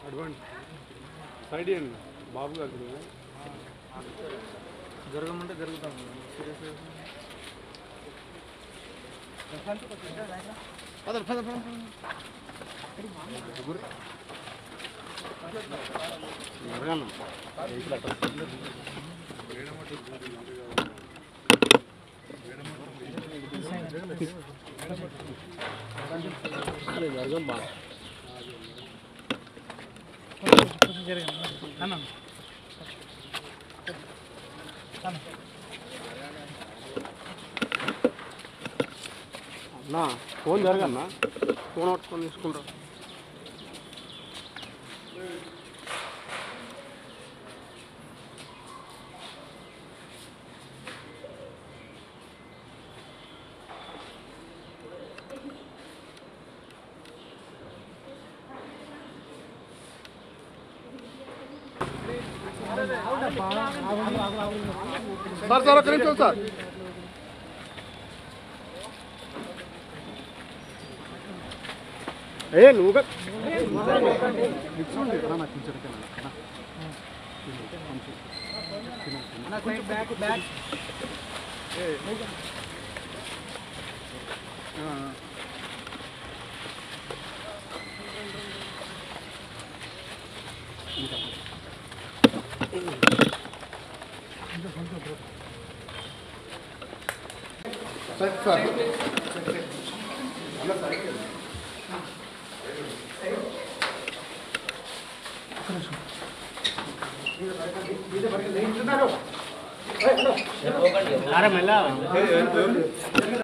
advance side ఇవ్వండి బాబు గారు జరగమంటే జరుగుతాం జరగం బాగా అన్నా ఫోన్ జరగన్నా ఫోన్ పట్టుకొని తీసుకుంటారు సార్ సార్ ఒక్క నిమిషం సార్ ఏ నువ్వు సార్